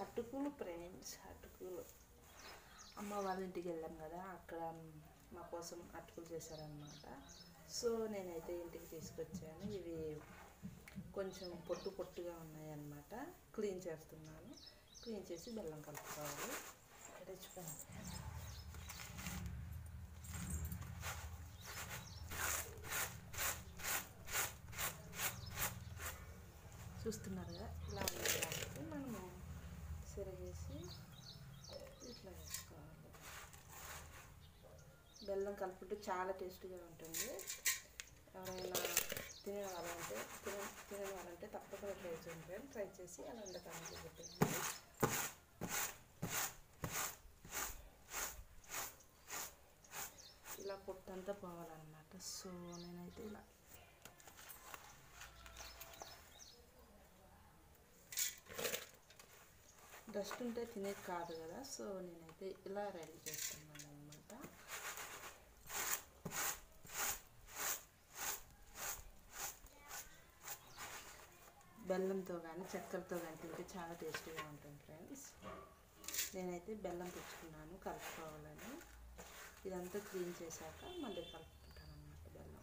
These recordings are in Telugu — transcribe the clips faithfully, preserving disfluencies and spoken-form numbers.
అటుకులు ఫ్రెండ్స్, అటుకులు అమ్మ వాళ్ళ ఇంటికి వెళ్ళాం కదా, అక్కడ మా కోసం అటుకులు చేశారనమాట. సో నేనైతే ఇంటికి తీసుకొచ్చాను. ఇవి కొంచెం పొట్టు పొట్టుగా ఉన్నాయన్నమాట. క్లీన్ చేస్తున్నాను. క్లీన్ చేసి బెల్లం కలుపుకోవాలి. తెచ్చుకోండి. చూస్తున్నారు కదా, ఇలా కాబట్టి మనము సిరగేసి ఇట్లా వేసుకోవాలి. బెల్లం కలుపుకుంటే చాలా టేస్టీగా ఉంటుంది. ఎవరైనా తినే వాళ్ళంటే తినే తినే వాళ్ళంటే తప్పకుండా ట్రై చేయండి. ట్రై చేసి అలా ఉండటానికి పెట్టండి. ఇలా పొట్టంతా పోవాలన్నమాట. సో నేనైతే ఇలా డస్ట్ ఉంటే తినేది కాదు కదా, సో నేనైతే ఇలా రెడీ చేస్తున్నాను అనమాట. బెల్లంతో కానీ చక్కెరతో కానీ తింటే చాలా టేస్టీగా ఉంటుంది ఫ్రెండ్స్. నేనైతే బెల్లం తెచ్చుకున్నాను కలుపుకోవాలని. ఇదంతా క్లీన్ చేశాక మళ్ళీ కలుపుకుంటాను అన్నమాట బెల్లం.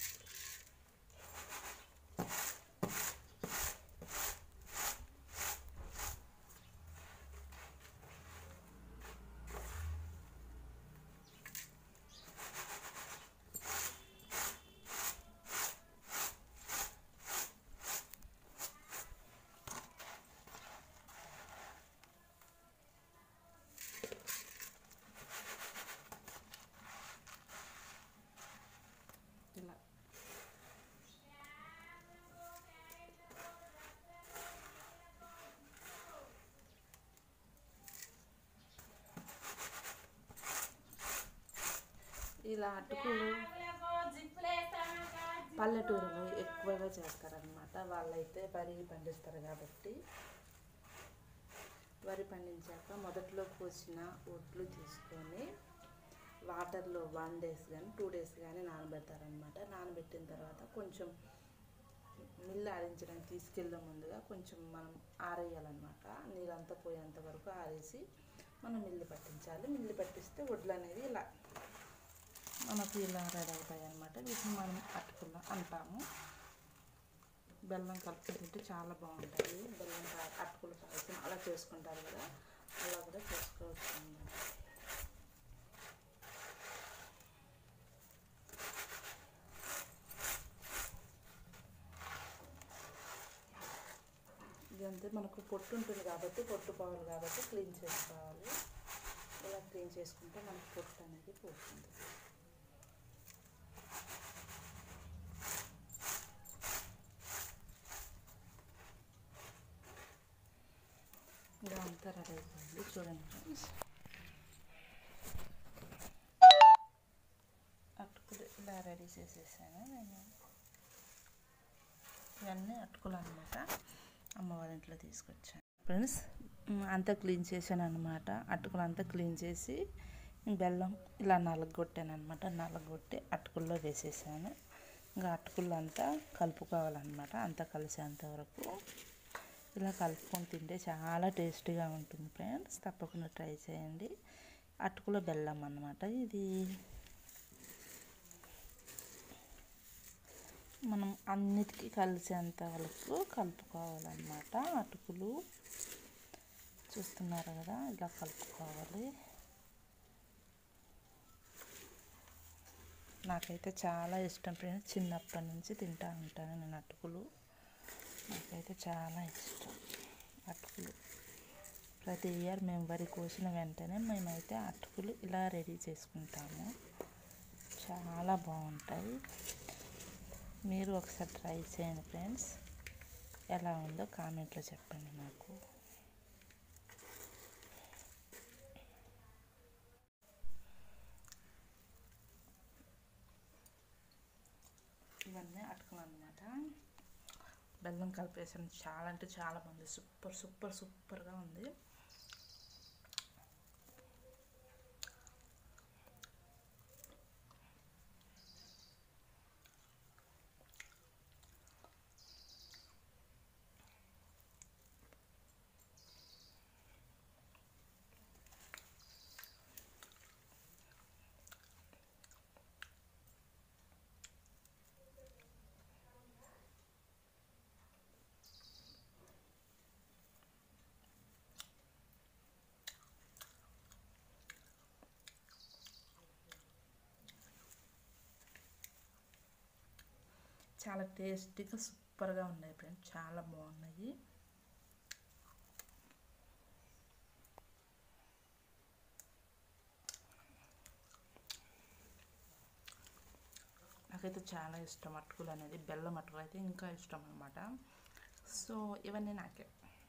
ఇలా ఇలా అటుకులు పల్లెటూరులో ఎక్కువగా చేస్తారనమాట. వాళ్ళైతే వరి పండిస్తారు కాబట్టి, వరి పండించాక మొదట్లో కోసిన ఒడ్లు తీసుకొని వాటర్లో వన్ డేస్ కానీ టూ డేస్ కానీ నానబెడతారనమాట. నానబెట్టిన తర్వాత కొంచెం మిల్లు ఆడించడానికి తీసుకెళ్ళే ముందుగా కొంచెం మనం ఆరేయాలన్నమాట. నీళ్ళంతా పోయేంత వరకు ఆరేసి మనం మిల్లు పట్టించాలి. మిల్లు పట్టిస్తే వడ్లు అనేది ఇలా మనకు ఇలా రెడీ అవుతాయి అన్నమాట. వీటిని మనం అటుకులు అంటాము. బెల్లం కలిపి తింటే చాలా బాగుంటాయి. బెల్లం అటుకులు పాయసం అలా చేసుకుంటారు కదా, అలా కూడా చేసుకోవచ్చు అన్నమాట. ఇదంతా మనకు పొట్టు ఉంటుంది కాబట్టి, పొట్టు పోవాలి కాబట్టి క్లీన్ చేసుకోవాలి. ఇలా క్లీన్ చేసుకుంటే మనకు పొట్టు అనేది పోతుంది. ఇలా అంతా రెడీ అయిపోయింది. చూడండి ఫ్రెండ్స్, అటుకులు ఇలా రెడీ చేసేసాను నేను. ఇవన్నీ అటుకులు అనమాట. అమ్మ వాళ్ళ ఇంట్లో తీసుకొచ్చాను ఫ్రెండ్స్. అంతా క్లీన్ చేశాను అనమాట. అటుకులు అంతా క్లీన్ చేసి బెల్లం ఇలా నలగొట్టాను అనమాట. నలగొట్టి అటుకుల్లో వేసేసాను. ఇంకా అటుకులు అంతా కలుపుకోవాలన్నమాట. అంతా కలిసేంత వరకు ఇలా కలుపుకొని తింటే చాలా టేస్టీగా ఉంటుంది ఫ్రెండ్స్. తప్పకుండా ట్రై చేయండి. అటుకుల బెల్లం అన్నమాట ఇది. మనం అన్నిటికీ కలిసేంత వరకు కలుపుకోవాలన్నమాట. అటుకులు చూస్తున్నారు కదా, ఇలా కలుపుకోవాలి. నాకైతే చాలా ఇష్టం ఫ్రెండ్స్. చిన్నప్పటి నుంచి తింటూ ఉంటాను నేను అటుకులు. నాకైతే చాలా ఇష్టం అటుకులు. ప్రతి ఇయర్ మేము వరి కోసిన వెంటనే మేమైతే అటుకులు ఇలా రెడీ చేసుకుంటాము. చాలా బాగుంటాయి. మీరు ఒకసారి ట్రై చేయండి ఫ్రెండ్స్. ఎలా ఉందో కామెంట్లో చెప్పండి నాకు. ఇవన్నీ అటుకులు అన్నమాట. బెల్లం కలిపేసాను. చాలా అంటే చాలా బాగుంది. సూపర్ సూపర్ సూపర్గా ఉంది. చాలా టేస్టీగా సూపర్గా ఉన్నాయి ఫ్రెండ్స్, చాలా బాగున్నాయి. నాకైతే చాలా ఇష్టం అటుకులు అనేది, బెల్లం అటుకులు అయితే ఇంకా ఇష్టం అనమాట. సో ఇవన్నీ నాకే.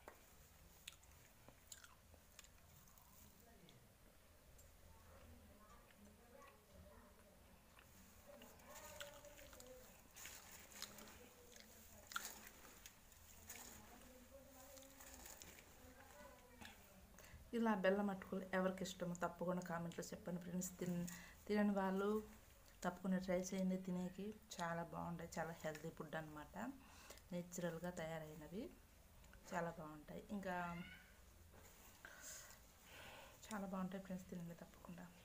ఇలా బెల్లం అటుకులు ఎవరికి ఇష్టమో తప్పకుండా కామెంట్లో చెప్పండి ఫ్రెండ్స్. తిన్ తినని వాళ్ళు తప్పకుండా ట్రై చేయండి, తినేకి చాలా బాగుంటాయి. చాలా హెల్తీ ఫుడ్ అనమాట, నేచురల్గా తయారైనవి, చాలా బాగుంటాయి. ఇంకా చాలా బాగుంటాయి ఫ్రెండ్స్, తినండి తప్పకుండా.